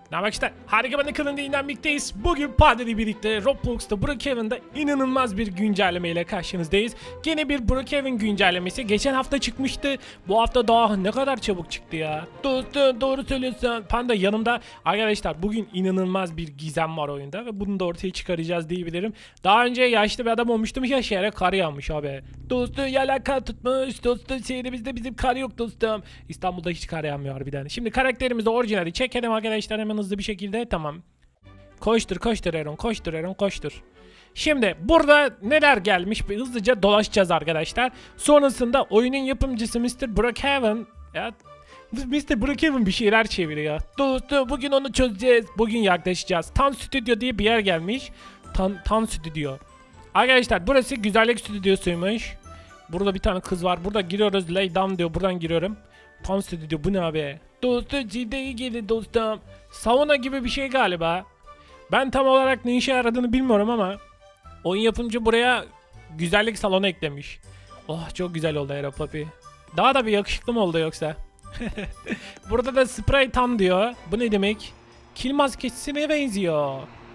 Ne bak işte harika bana kanalında yeniden birlikteyiz. Bugün Padre birlikte Roblox'ta Brookhaven'da inanılmaz bir güncelleme ile karşınızdayız. Gene bir Brookhaven güncellemesi. Geçen hafta çıkmıştı. Bu hafta daha ne kadar çabuk çıktı ya. Doğru söylüyorsun. Panda yanımda. Arkadaşlar bugün inanılmaz bir gizem var oyunda ve bunu da ortaya çıkaracağız diyebilirim. Daha önce yaşlı bir adam olmuştum. Yaşayarak kar yağmış abi. Dostum yala kar tutmuş. Dostum şehrimizde bizim kar yok dostum. İstanbul'da hiç kar yağmıyor harbiden. Şimdi karakterimizi orijinali çekelim arkadaşlar hemen hızlı bir şekilde. Tamam. Koştur Aaron, koştur. Şimdi burada neler gelmiş bir hızlıca dolaşacağız arkadaşlar. Sonrasında oyunun yapımcısı Mr. Brookhaven ya Mr. Brookhaven bir şeyler çeviriyor. Dostum bugün onu çözeceğiz. Bugün yaklaşacağız. Tan Studio diye bir yer gelmiş. Tan Studio. Arkadaşlar burası güzellik stüdyosuymuş. Burada bir tane kız var. Burada giriyoruz. Lay down diyor. Buradan giriyorum. Tan Studio bu ne abi? Dostum ciddi gelin dostum. Sauna gibi bir şey galiba. Ben tam olarak ne işe yaradığını bilmiyorum ama oyun yapımcı buraya güzellik salonu eklemiş. Oh çok güzel oldu Hero Papi. Daha da bir yakışıklı mı oldu yoksa? Burada da spray tan diyor. Bu ne demek? Kil maskesine benziyor.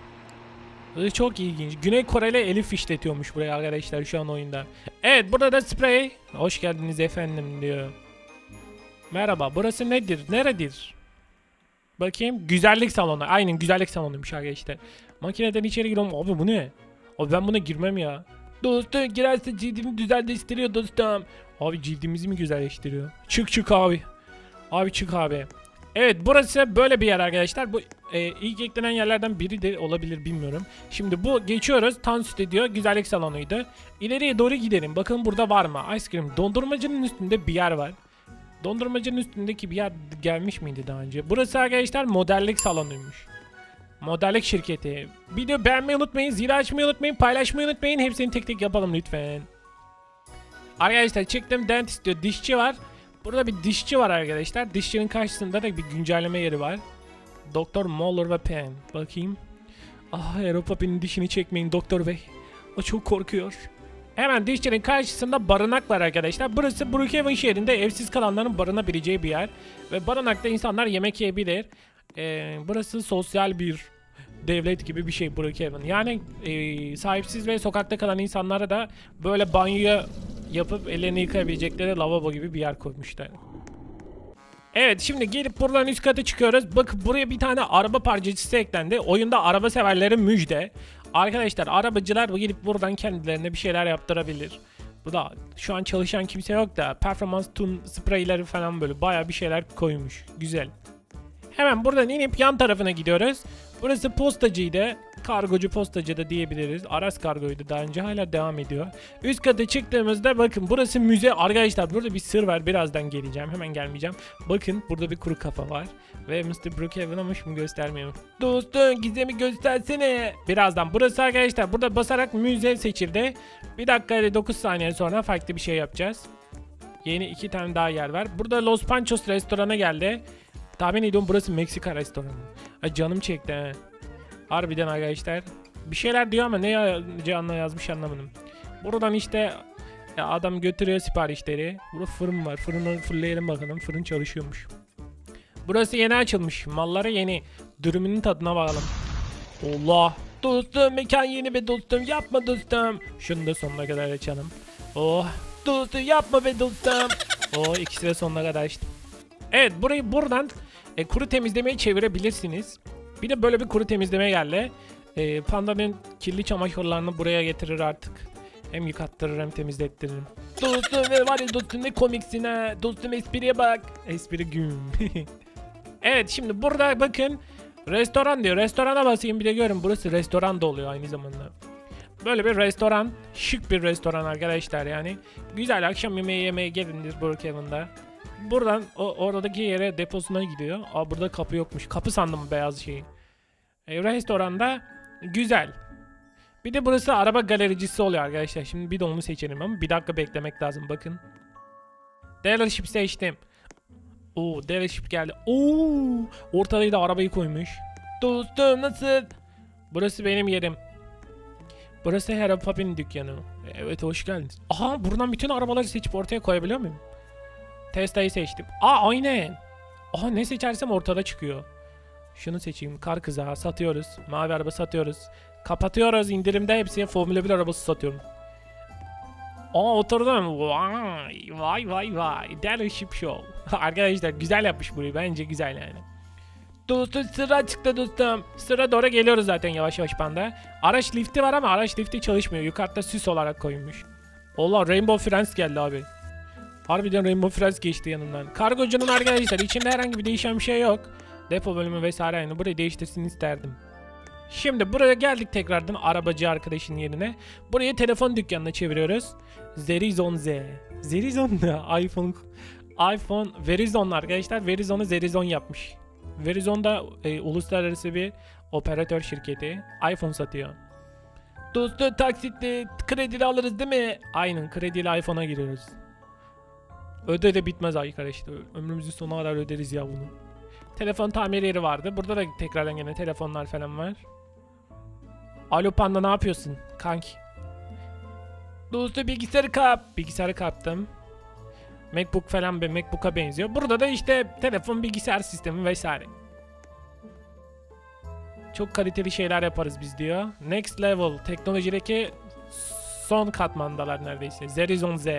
Çok ilginç. Güney Koreli Elif işletiyormuş buraya arkadaşlar şu an oyunda. Evet burada da spray. Hoş geldiniz efendim diyor. Merhaba burası nedir? Neredir? Bakayım. Güzellik salonu. Aynen güzellik salonuymuş arkadaşlar. Makineden içeri giriyorum. Abi bu ne? Abi ben buna girmem ya. Dostum girerse cildimi güzelleştiriyor dostum. Abi cildimizi mi güzelleştiriyor? Çık abi. Abi çık abi. Evet burası böyle bir yer arkadaşlar. Bu ilk eklenen yerlerden biri de olabilir bilmiyorum. Şimdi bu geçiyoruz. Tan Studio güzellik salonuydu. İleriye doğru gidelim. Bakın burada var mı? Ice cream. Dondurmacının üstünde bir yer var. Dondurmacının üstündeki bir yer gelmiş miydi daha önce? Burası arkadaşlar modellik salonuymuş. Modellik şirketi. Video beğenmeyi unutmayın, zil açmayı unutmayın, paylaşmayı unutmayın. Hepsini tek tek yapalım lütfen. Arkadaşlar çıktım dentist diyor. Dişçi var. Burada bir dişçi var arkadaşlar. Dişçinin karşısında da bir güncelleme yeri var. Doktor Moller ve Pen. Bakayım. Ah Aeropapi'nin dişini çekmeyin doktor bey. O çok korkuyor. Hemen dişçinin karşısında barınak var arkadaşlar. Burası Brookhaven şehrinde evsiz kalanların barınabileceği bir yer. Ve barınakta insanlar yemek yiyebilir. Burası sosyal bir devlet gibi bir şey Brookhaven. Yani sahipsiz ve sokakta kalan insanlara da böyle banyo yapıp ellerini yıkayabilecekleri lavabo gibi bir yer koymuşlar. Evet şimdi gelip buradan üst kata çıkıyoruz. Bakın buraya bir tane araba parçacısı eklendi. Oyunda araba severlere müjde. Arkadaşlar arabacılar gelip buradan kendilerine bir şeyler yaptırabilir. Bu da şu an çalışan kimse yok da performans tune sprayları falan böyle baya bir şeyler koymuş. Güzel. Hemen buradan inip yan tarafına gidiyoruz. Burası postacıydı. Kargocu postacı da diyebiliriz. Aras kargoydu daha önce hala devam ediyor. Üst kata çıktığımızda bakın burası müze. Arkadaşlar burada bir sır var. Birazdan geleceğim. Hemen gelmeyeceğim. Bakın burada bir kuru kafa var. Ve Mr. Brookhaven ama şimdi göstermiyorum. Dostum gizemi göstersene. Birazdan. Burası arkadaşlar. Burada basarak müze seçildi. 1 dakika ile 9 saniye sonra farklı bir şey yapacağız. Yeni 2 tane daha yer var. Burada Los Panchos restorana geldi. Tahmin ediyorum burası Meksika restoranı. Ay canım çekti he. Harbiden arkadaşlar. Bir şeyler diyor ama ne yazacağını yazmış anlamadım. Buradan işte adam götürüyor siparişleri. Burada fırın var. Fırını fırlayalım bakalım. Fırın çalışıyormuş. Burası yeni açılmış. Malları yeni. Dürümünün tadına bakalım. Allah. Dostum mekan yeni be dostum. Yapma dostum. Şunu da sonuna kadar açalım. Oh. Dostum yapma be dostum. Oh ikisi de sonuna kadar açtım. Evet burayı buradan kuru temizlemeye çevirebilirsiniz. Bir de böyle bir kuru temizleme geldi. Panda'nın kirli çamaşırlarını buraya getirir artık. Hem yıkattırır hem temizlettiririm. Dostum var ya dostum ne komiksin ha. Dostum espriye bak. Espri güm. Evet şimdi burada bakın. Restoran diyor. Restorana basayım bir de görün. Burası restoran da oluyor aynı zamanda. Böyle bir restoran. Şık bir restoran arkadaşlar yani. Güzel akşam yemeği yemeye geliniz Brookhaven'da. Buradan oradaki yere deposuna gidiyor. Aa burada kapı yokmuş. Kapı sandım beyaz şeyi. Restoranda güzel. Bir de burası araba galericisi oluyor arkadaşlar. Şimdi bir de onu seçelim ama bir dakika beklemek lazım bakın. Dealership seçtim. Oo dealership geldi. Oo ortaya da arabayı koymuş. Dostum nasıl? Burası benim yerim. Burası Hero Papi'nin dükkanı. Evet hoş geldiniz. Aha buradan bütün arabaları seçip ortaya koyabiliyor muyum? Tesla'yı seçtim. Aa aynen. Aha ne seçersem ortada çıkıyor. Şunu seçeyim. Kar kızağı satıyoruz. Mavi araba satıyoruz. Kapatıyoruz. İndirimde hepsine Formula 1 arabası satıyorum. Aa, oturdum. Vay vay vay vay. Dealership Show. Arkadaşlar güzel yapmış burayı. Bence güzel yani. Dostum sıra çıktı dostum. Sıra doğru geliyoruz zaten yavaş yavaş panda. Araç lifti var ama araç lifti çalışmıyor. Yukarıda süs olarak koyulmuş. Allah, Rainbow Friends geldi abi. Harbiden Rainbow Friends geçti yanından. Kargocunun arkadaşlar içinde herhangi bir değişen bir şey yok. Depo bölümü vesaire aynı. Burayı değiştirsin isterdim. Şimdi buraya geldik tekrardan arabacı arkadaşın yerine. Burayı telefon dükkanına çeviriyoruz. Verizon Z. Verizon ne? iPhone Verizon arkadaşlar. Verizon'u Zerizon yapmış. Verizon da uluslararası bir operatör şirketi. iPhone satıyor. Dostu taksitle kredili alırız değil mi? Aynen, krediyle iPhone'a giriyoruz. Öde de bitmez arkadaşlar. Ömrümüzün sonuna kadar öderiz ya bunu. Telefon tamir yeri vardı. Burada da tekrardan yine telefonlar falan var. Alo panda, ne yapıyorsun kanki? Dostu bilgisayarı kap. Bilgisayarı kaptım. MacBook falan bir MacBook'a benziyor. Burada da işte telefon, bilgisayar sistemi vesaire. Çok kaliteli şeyler yaparız biz diyor. Next level. Teknolojideki son katmandalar neredeyse. Verizon Z.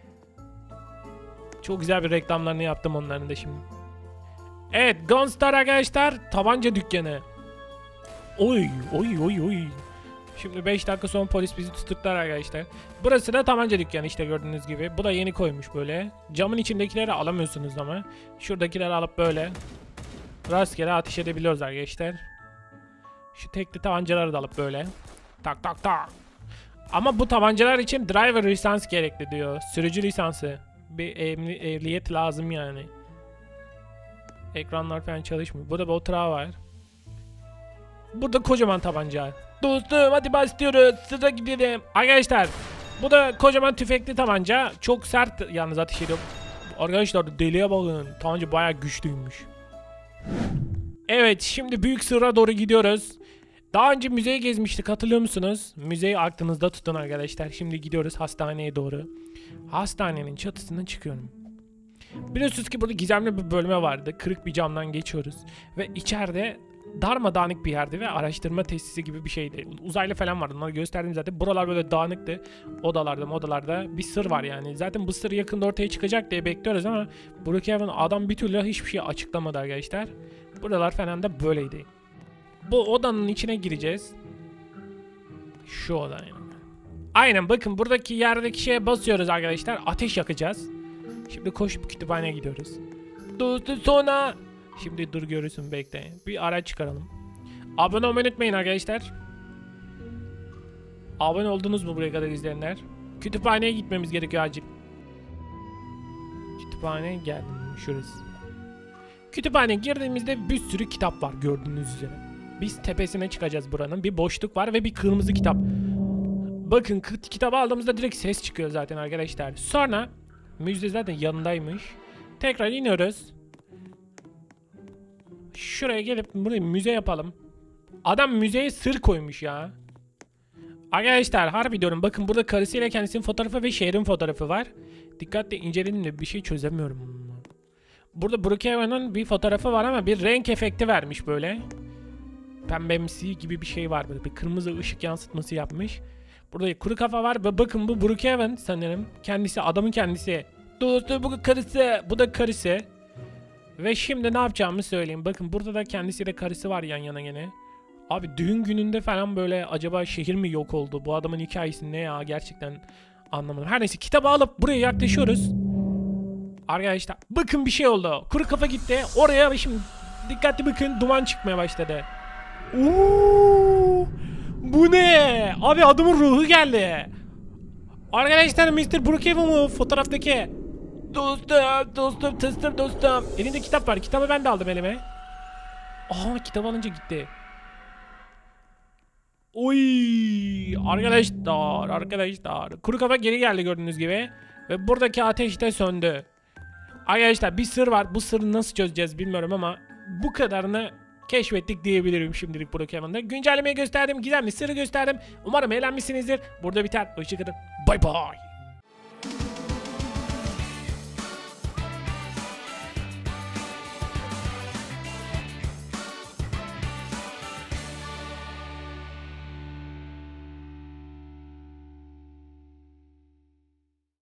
Çok güzel bir reklamlarını yaptım onların da şimdi. Evet, Gunstar arkadaşlar, tabanca dükkanı. Oy oy oy oy. Şimdi 5 dakika sonra polis bizi tutuklar arkadaşlar. Burası da tabanca dükkanı işte, gördüğünüz gibi. Bu da yeni koymuş böyle. Camın içindekileri alamıyorsunuz ama. Şuradakileri alıp böyle rastgele ateş edebiliyoruz arkadaşlar. Şu tekli tabancaları da alıp böyle tak tak tak. Ama bu tabancalar için driver lisans gerekli diyor. Sürücü lisansı. Bir ehliyet lazım yani. Ekranlar falan çalışmıyor. Burada bir oturağı var. Burada kocaman tabanca. Dostum hadi başlıyoruz. Sıra gidelim. Arkadaşlar bu da kocaman tüfekli tabanca. Çok sert yalnız ateş ediyor. Arkadaşlar deliye bakın. Tabanca bayağı güçlüymüş. Evet, şimdi büyük sıra doğru gidiyoruz. Daha önce müzeyi gezmiştik, hatırlıyor musunuz? Müzeyi aklınızda tutun arkadaşlar. Şimdi gidiyoruz hastaneye doğru. Hastanenin çatısından çıkıyorum. Biliyorsunuz ki burada gizemli bir bölme vardı. Kırık bir camdan geçiyoruz. Ve içeride darmadağınık bir yerdi ve araştırma tesisi gibi bir şeydi. Uzaylı falan vardı. Onları gösterdim zaten. Buralar böyle dağınıktı. Odalarda bir sır var yani. Zaten bu sır yakında ortaya çıkacak diye bekliyoruz ama Brookhaven adam bir türlü hiçbir şey açıklamadı arkadaşlar. Buralar falan da böyleydi. Bu odanın içine gireceğiz. Şu oda yani. Aynen, bakın buradaki yerdeki şeye basıyoruz arkadaşlar. Ateş yakacağız. Şimdi koşup kütüphaneye gidiyoruz. Dostu sonra. Şimdi dur görürsün, bekle. Bir araç çıkaralım. Abone olmayı unutmayın arkadaşlar. Abone oldunuz mu buraya kadar izleyenler? Kütüphaneye gitmemiz gerekiyor acil. Kütüphaneye geldim, şurası. Kütüphaneye girdiğimizde bir sürü kitap var gördüğünüz üzere. Biz tepesine çıkacağız buranın. Bir boşluk var ve bir kırmızı kitap. Bakın kitabı aldığımızda direkt ses çıkıyor zaten arkadaşlar. Sonra müze zaten yanındaymış. Tekrar iniyoruz. Şuraya gelip burayı müze yapalım. Adam müzeye sır koymuş ya. Arkadaşlar harbi diyorum, bakın burada karısıyla kendisinin fotoğrafı ve şehrin fotoğrafı var. Dikkatle inceledim de bir şey çözemiyorum. Burada Brookhaven'ın bir fotoğrafı var ama bir renk efekti vermiş böyle. Pembemsi gibi bir şey var, böyle bir kırmızı ışık yansıtması yapmış. Burada kuru kafa var ve bakın bu Brookhaven sanırım. Kendisi, adamın kendisi. Dostu bu karısı, bu da karısı. Ve şimdi ne yapacağımı söyleyeyim. Bakın burada da kendisiyle karısı var yan yana gene. Abi düğün gününde falan böyle acaba şehir mi yok oldu? Bu adamın hikayesi ne ya, gerçekten anlamadım. Her neyse, kitabı alıp buraya yaklaşıyoruz. Arkadaşlar bakın bir şey oldu. Kuru kafa gitti oraya ve şimdi dikkatli bakın, duman çıkmaya başladı. Bu ne? Abi adamın ruhu geldi. Arkadaşlar Mr. Brookhaven mu fotoğraftaki? Dostum tıstım dostum. Elinde kitap var. Kitabı ben de aldım elime. Aha, kitabı alınca gitti. Oy arkadaşlar. Kuru kafa geri geldi gördüğünüz gibi. Ve buradaki ateş de söndü. Arkadaşlar bir sır var. Bu sırrı nasıl çözeceğiz bilmiyorum ama bu kadarını keşfettik diyebilirim şimdilik Brookhaven'da. Güncellemeyi gösterdim. Gizemli sırrı gösterdim. Umarım eğlenmişsinizdir. Burada biter. Hoşçakalın. Bay bay.